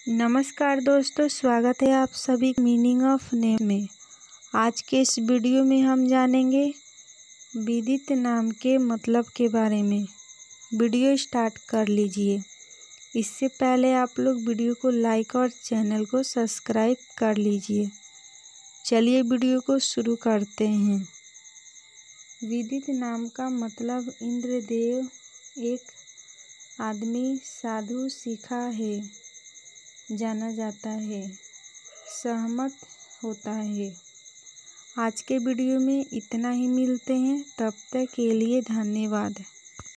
नमस्कार दोस्तों, स्वागत है आप सभी मीनिंग ऑफ नेम में। आज के इस वीडियो में हम जानेंगे विदित नाम के मतलब के बारे में। वीडियो स्टार्ट कर लीजिए। इससे पहले आप लोग वीडियो को लाइक और चैनल को सब्सक्राइब कर लीजिए। चलिए वीडियो को शुरू करते हैं। विदित नाम का मतलब इंद्रदेव, एक आदमी साधु सीखा है, जाना जाता है, सहमत होता है। आज के वीडियो में इतना ही। मिलते हैं, तब तक के लिए धन्यवाद।